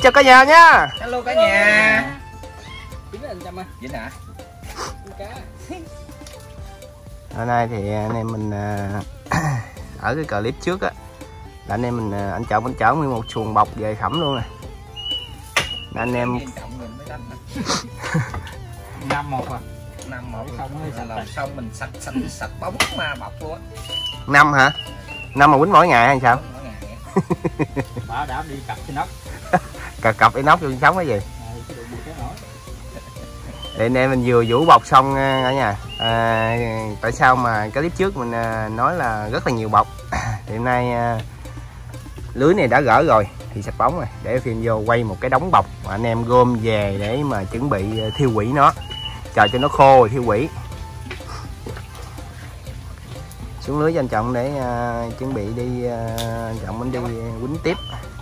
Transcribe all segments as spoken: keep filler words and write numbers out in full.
chào cả nhà nha. Hello cả nhà. Dính hả? Hôm nay thì anh em mình ở cái clip trước á là anh em mình anh Trọng anh chở nguyên một xuồng bọc về khẩm luôn nè. Anh em năm một à? Năm một không là làm xong mình sạch sạch sạch bóng mà bọc luôn á. Năm hả? Năm mà quýnh mỗi ngày hay sao? Bảo đảm đi cặp trên nóc. Cặp cặp cái nóc vô sống cái gì? Thì anh em mình vừa vũ bọc xong cả nhà. À, tại sao mà cái clip trước mình nói là rất là nhiều bọc. Thì hôm nay lưới này đã gỡ rồi thì sạch bóng rồi, để phim vô quay một cái đống bọc mà anh em gom về để mà chuẩn bị thiêu hủy nó, chờ cho nó khô rồi thiêu hủy. Xuống lưới cho anh Trọng để uh, chuẩn bị đi uh, Trọng anh đi quýnh tiếp.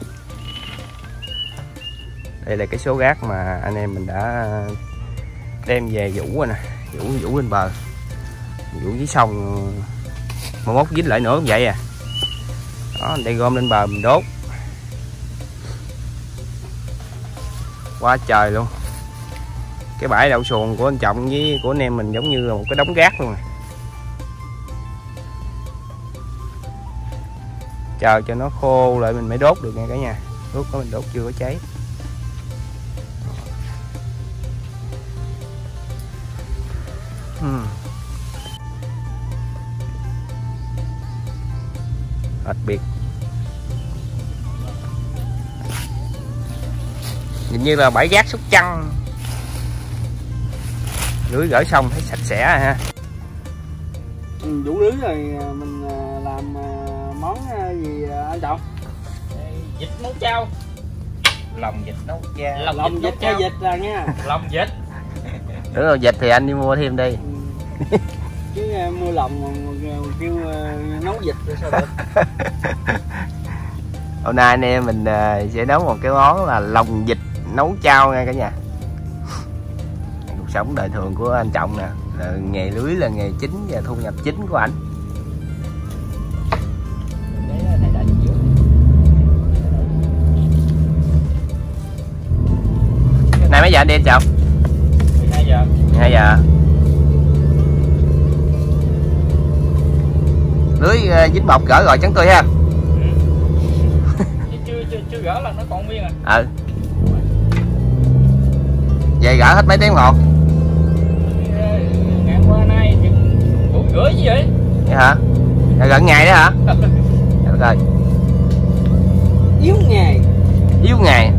Đây là cái số gác mà anh em mình đã đem về vũ rồi nè, vũ vũ lên bờ, vũ dưới sông, một mốt dính lại nữa cũng vậy à. Đó, đây gom lên bờ mình đốt. Quá trời luôn. Cái bãi đậu xuồng của anh Trọng với của anh em mình giống như là một cái đống rác luôn rồi. Chờ cho nó khô lại mình mới đốt được nha cả nhà. Lúc đó mình đốt chưa có cháy. uhm. Đặc biệt nhìn như là bãi rác Sóc Trăng. Lưới gỡ xong thấy sạch sẽ rồi ha. Ừ, đủ lưới rồi mình làm món gì anh Trọng? Vịt nấu chao. Lòng vịt nấu chao. Lòng, lòng vịt cho vịt là nha. Lòng vịt. Đúng rồi, vịt thì anh đi mua thêm đi. Ừ. Chứ mua lòng kêu nấu vịt rồi sao được. Hôm nay anh em mình sẽ nấu một cái món là lòng vịt nấu chao nha cả nhà. Cuộc sống đời thường của anh Trọng nè, là nghề lưới là nghề chính và thu nhập chính của anh. Nay mấy giờ anh đi anh Trọng? mười hai giờ. mười hai giờ. Lưới uh, dính bọc gỡ rồi trắng tươi ha. Ừ. chưa, chưa, chưa gỡ là nó còn nguyên à. Ừ. Vậy gỡ hết mấy tiếng một? Ngày qua nay chừng buổi rưỡi gì vậy? Vậy hả? Là gần ngày đó hả? Được rồi. Yếu ngày. Yếu ngày.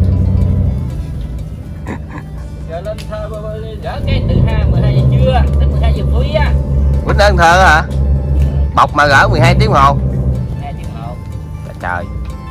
Giờ lên thơ gỡ cái từ hai mười hai giờ trưa đến mười hai giờ tối á. Quýnh ơn thơ hả? Bọc mà gỡ mười hai tiếng một. mười hai tiếng một. Trời.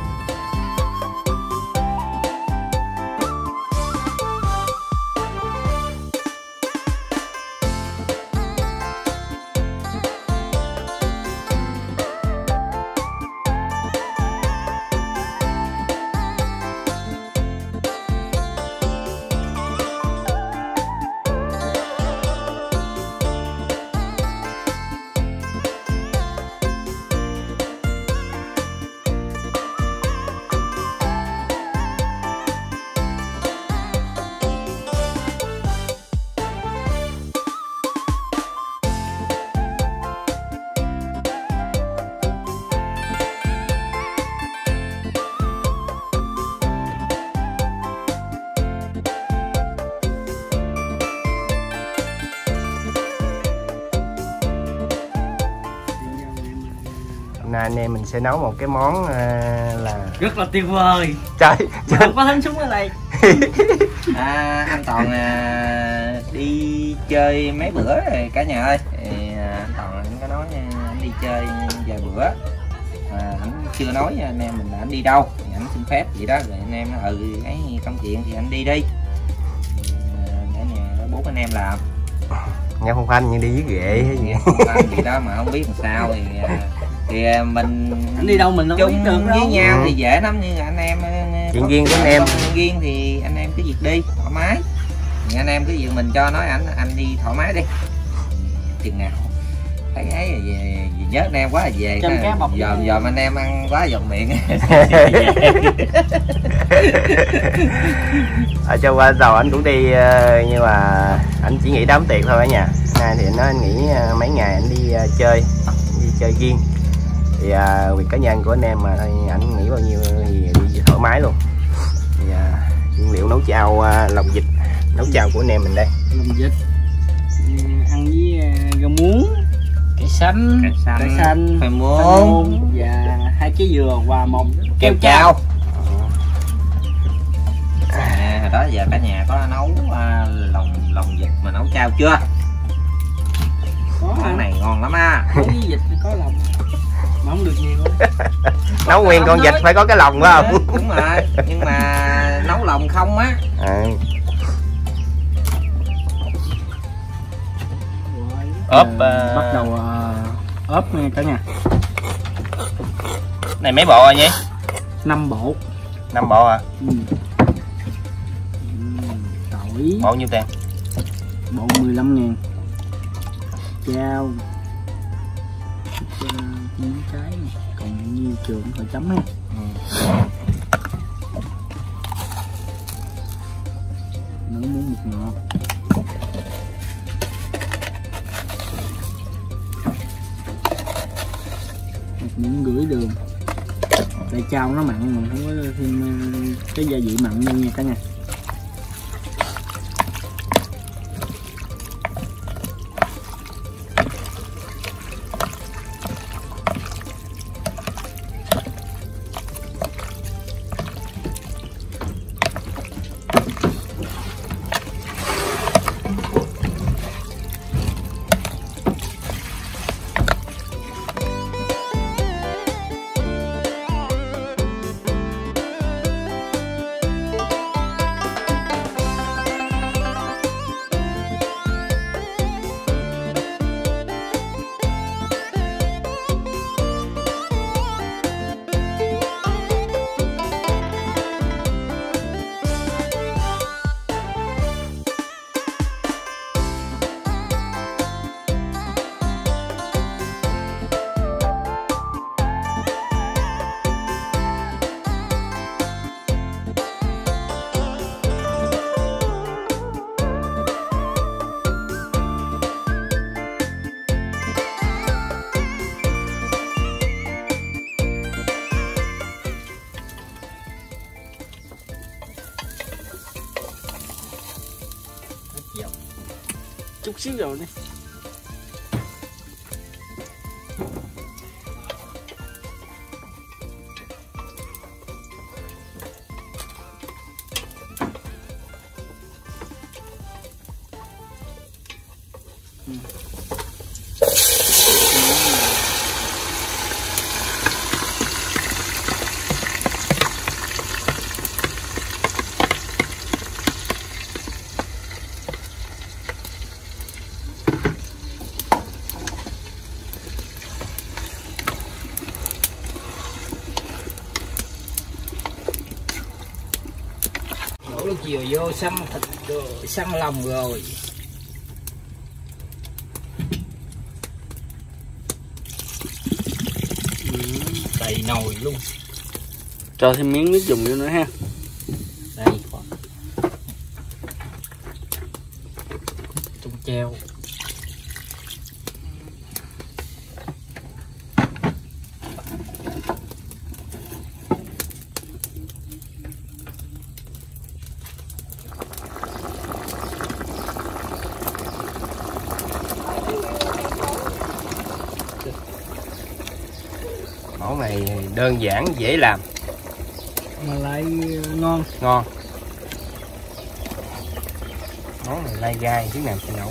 Nay anh em mình sẽ nấu một cái món uh, là rất là tuyệt vời. Trời, trời. Không có thánh súng ở đây. À, anh Toàn à, đi chơi mấy bữa rồi cả nhà ơi. Thì, à, anh Toàn anh có nói anh đi chơi vài bữa. À, anh chưa nói anh em mình là anh đi đâu. Thì anh xin phép vậy đó, rồi anh em nói ừ cái công chuyện thì anh đi đi. À, để nhà bố anh em làm. Nghe phong phanh như đi với ghệ hay gì. Phong phanh gì đó mà không biết làm sao thì thì mình anh đi đâu mình không chung biết được với đâu. nhau Ừ. thì dễ lắm, nhưng anh em chuyện riêng của anh em riêng thì anh em cứ việc đi thoải mái, thì anh em cứ việc mình cho nói anh anh đi thoải mái đi chừng nào thấy ấy về nhớ anh em quá là về Trăm cá bọc dòm với- dòm anh em ăn quá giọt miệng. Ở trong ban đầu anh cũng đi ờ, nhưng mà anh chỉ nghĩ đám tiệc thôi ở nhà. Nay thì anh nói anh nghỉ ờ, mấy ngày anh đi ờ, chơi đi chơi riêng thì uh, việc cá nhân của anh em mà thôi anh nghĩ bao nhiêu thì đi thoải mái luôn. Thì uh, nguyên liệu nấu chao uh, lòng vịt nấu chao của anh em mình đây. Lòng vịt ừ, ăn với uh, rau muống, Cái xanh. Cải xanh, cải xanh, khoai khoai muống, môn và hai trái dừa và một keo keo chao. chao. À, hồi đó giờ cả nhà có nấu à, lòng lòng vịt mà nấu chao chưa? Có Món ăn này ngon lắm á. nấu với vịt thì có lòng mà không được nhiều đâu. Nấu nguyên con vịt phải có cái lòng phải không? Đúng rồi, nhưng mà nấu lòng không á. À, Ốp, Ờ, ờ, bắt đầu uh, ốp nha cả nhà. Này mấy bộ rồi nhỉ? Năm bộ. năm bộ à? Ừ. Ừ, tỏi Bộ nhiêu tiền? bộ mười lăm ngàn. Chao cho miếng cái này. Còn nhiều trường hồi chấm ha. Nấu muống bột ngọt. Một miếng rưỡi đường. Tại chao nó mặn mà không có thêm ờ, cái gia vị mặn đâu nha cả nhà. Chút xíu rồi đi. Đổ nước dừa vô xăng thịt rồi, xăng lòng rồi. Đầy nồi luôn. Cho thêm miếng nước dùng vô nữa ha. Đây khoảng trong treo. món này đơn giản dễ làm Mà lại ngon. ngon. Món này lai gai chứ nào chịu nổi.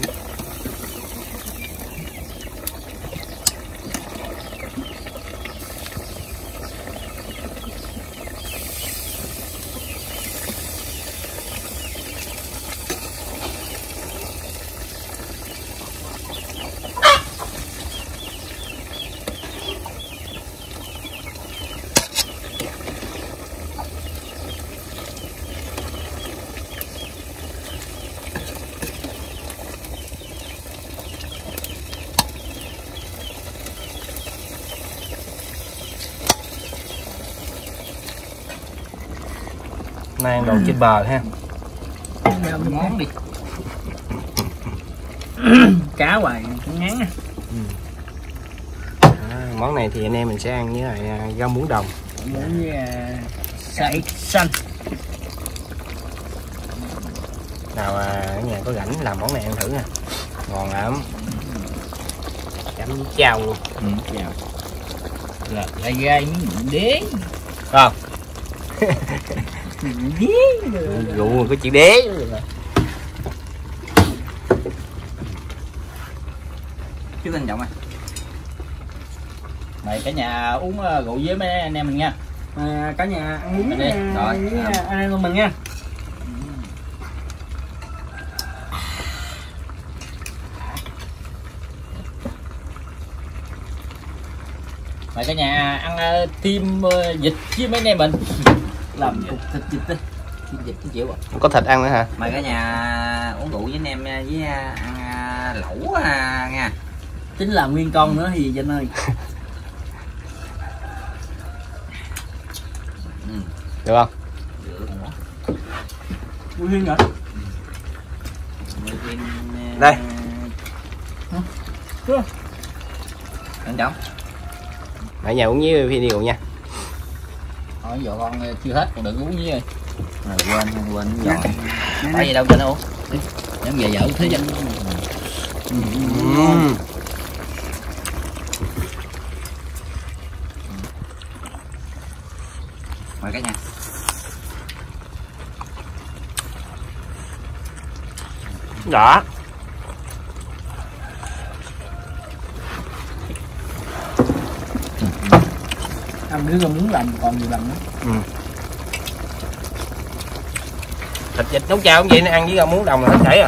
Nay ăn đồ trên bờ ha. Món đi. Cá hoài ngán á. À, món này thì anh em mình sẽ ăn với lại rau muống đồng. Muốn với sải xanh. Nào à, ở nhà có rảnh làm món này ăn thử nha. Ngon lắm. Chấm với chao luôn. Ừ, chào. Là lại gai miếng đế. Không? Dí. Rượu mà có chữ đế. Chú Tinh Trọng à. Mày cả nhà uống uh, rượu với mấy anh em mình nha. À, cả nhà ăn uống Đi. với Rồi. anh em của mình nha. Mày cả nhà ăn uh, thêm uh, vịt với mấy anh em mình. Làm cục thịt vịt đi. Thêm vịt cũng chịu à. Có thịt ăn nữa hả? Mời cả nhà uống rượu với anh em với ăn à, lẩu à, nha. Tính là nguyên con nữa thì Vinh ơi. Ừ. Được không? Được. Nguyên rồi. Đây. Anh Trọng. Ở nhà uống với video nha. Thôi giờ con chưa hết còn đừng uống với ơi. Rồi quên quên rồi. Tại gì đâu cho nó uống. Em về vợ thế danh. Uhm. Mời cả nhà. Đó. Ăn đứa còn muốn làm còn nhiều lần nữa. Ừ. Thịt vịt nấu chao cũng vậy, nó ăn với rau muống đồng là hết chảy à.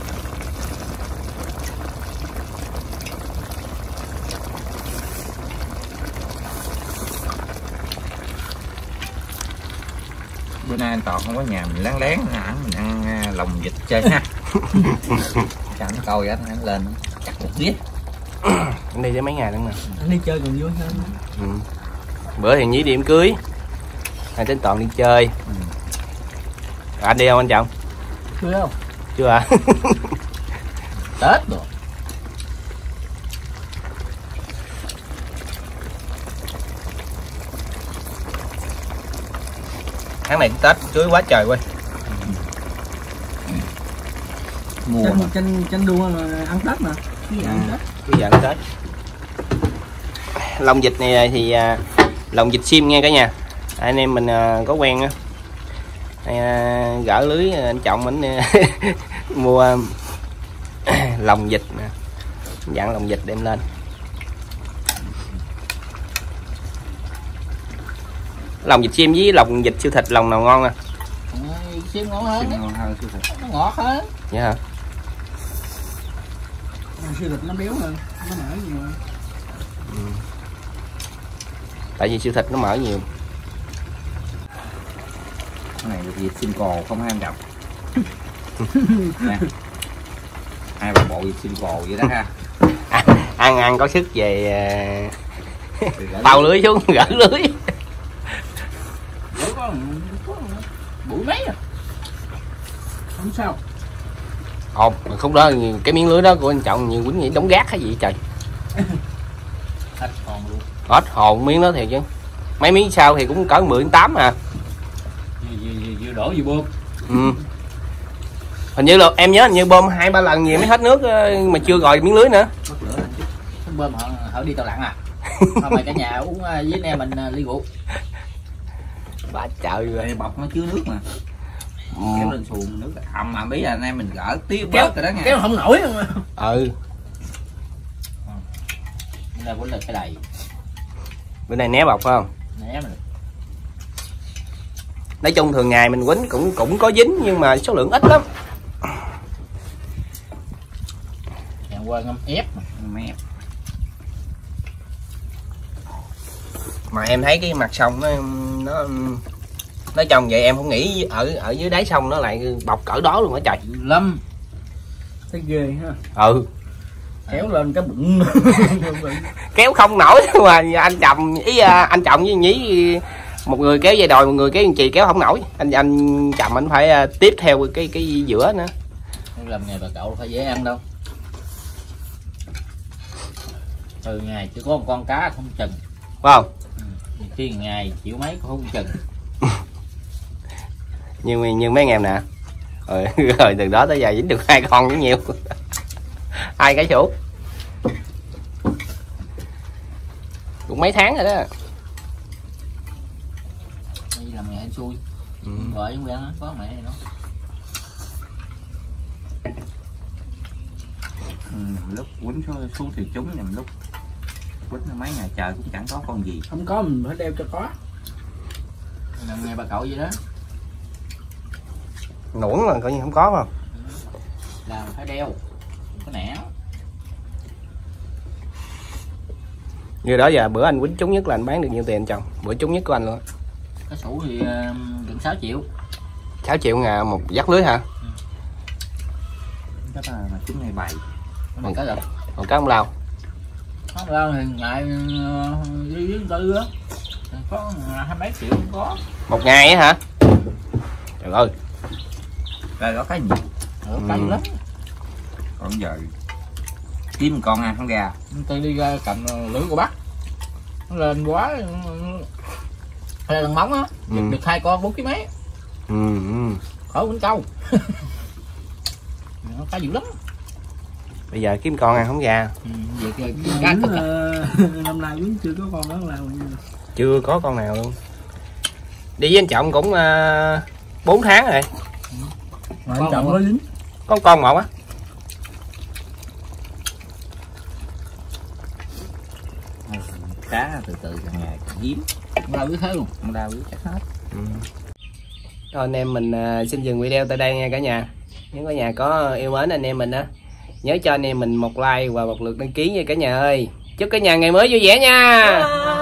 Bữa nay anh Toàn không có nhà mình lén lén ăn mình ăn lòng vịt chơi ha. Cho anh coi anh, anh lên chặt một biết. Anh đi tới mấy ngày nữa nè. Anh đi chơi còn vui hơn. Ừ. Bữa thì nhí điểm cưới, anh tính Toàn đi chơi. Ừ. Anh đi không anh Trọng? Chưa không? Chưa à? Tết rồi. Tháng này Tết cưới quá trời quay. Mùa Trên, trên, trên đua là ăn Tết mà. Cái gì ăn Tết? Bây giờ ăn Tết. Lòng vịt này thì à, lòng vịt sim nha cả nhà. Anh em mình à, có quen á. À, gỡ lưới anh Trọng mình mua lòng vịt nè, dặn lòng vịt đem lên. Lòng vịt sim với lòng vịt siêu thịt lòng nào ngon à? Xiêm ngon hơn. Xiêm ngon hơn siêu thịt. Nó ngọt hơn. Dạ hả? Siêu thịt nó béo hơn, nó mỡ nhiều hơn. Ừ. Tại vì siêu thịt nó mỡ nhiều. Cái này là vịt xiêm cồ không hai em Trọng. Nè. Hai ba bộ vịt xiêm cồ vậy đó ha. À, ăn ăn có sức về bao lưới xuống gỡ lưới. Có, có, Buổi mấy à? không sao. Ồ, khúc đó cái miếng lưới đó của anh Trọng nhiều quýnh nghĩ đóng gác hay gì trời. Hết còn luôn. Hết hồn miếng đó thiệt chứ. Mấy miếng sau thì cũng cỡ mười đến tám à. Vừa đổ vừa bơm. Ừ. Hình như là em nhớ hình như bơm hai ba lần gì mới hết nước mà chưa gọi miếng lưới nữa. Bơm họ, họ đi tàu lặn à. Thôi mày cả nhà uống với anh em mình ly rượu. Bà trời Đây bọc nó chứa nước mà. Ừ. Kéo lên xuồng nước ầm mà biết là anh em mình gỡ tiếp Kéo, bớt rồi đó nha. kéo không nổi không. Ừ. Đây cũng là cái đầy. Bữa nay né bọc phải không? Né mình. Nói chung thường ngày mình quýnh cũng cũng có dính nhưng mà số lượng ít lắm. Hẹn qua ngâm ép mà. Mẹ. Mà em thấy cái mặt sông nó nó nói trong vậy em không nghĩ ở ở dưới đáy sông nó lại bọc cỡ đó luôn á trời. Lâm. Thấy ghê ha. Ừ. Kéo lên cái bụng. Kéo không nổi mà anh chồng ý anh chồng với nhí một người kéo dây đòi, một người kéo chì kéo không nổi, anh anh chậm anh phải uh, tiếp theo cái cái giữa nữa. Làm nghề bà cậu phải dễ ăn đâu. Từ ngày chỉ có một con cá không chừng, phải không? Ừ. Khi ngày chịu mấy cũng không chừng. như như mấy anh em nè, rồi, rồi từ đó tới giờ dính được hai con cũng nhiều. Hai cái chủ cũng mấy tháng rồi đó. Đi làm nghề anh xui. Ừ. Gọi quen á, có mẹ nó. Ừ, lúc quýnh xuống, xuống thì trúng, nhầm lúc quýnh mấy ngày trời cũng chẳng có con gì. Không có mình phải đeo cho có. Làm nghề bà cậu vậy đó. Nuỗng là coi như không có mà. Làm phải đeo, có nẻ. Như đó giờ bữa anh quýnh trúng nhất là anh bán được nhiêu tiền chồng? Bữa trúng nhất của anh luôn. Cá sủ thì uh, gần sáu triệu. sáu triệu ngà một dắt lưới hả? Ừ. Chắc là mà trúng ngày bảy. Mày cá lật. Còn cá không lao. Không lao thì ngại đi với tư á. Có hai mấy triệu không có. Một ngày á hả? Trời ơi. Rồi có cái gì? Ừ, cá dữ lắm. Còn giờ kiếm con ăn không ra. Tôi đi ra cầm lưỡi của bắt. Nó lên quá. Hay là lần móng á. Ừ. Được, được hai con bốn ký mấy. Ừ, ừ. Khỏi quýnh câu. Nó cá dữ lắm. Bây giờ kiếm con ăn không ra. Ừ, vậy cái cá cực à. Năm nay cũng chưa có con đó nào. Chưa có con nào luôn. Đi với anh Trọng cũng uh, bốn tháng rồi. Mà anh Trọng có dính. Có con một á. Cá từ từ càng ngày càng hiếm. Không đau biết thế luôn. Không đau biết chắc hết. Ừ. Thôi anh em mình uh, xin dừng video tại đây nha cả nhà. Nếu cả nhà có yêu mến anh em mình á, nhớ cho anh em mình một like và một lượt đăng ký nha cả nhà ơi. Chúc cả nhà ngày mới vui vẻ nha.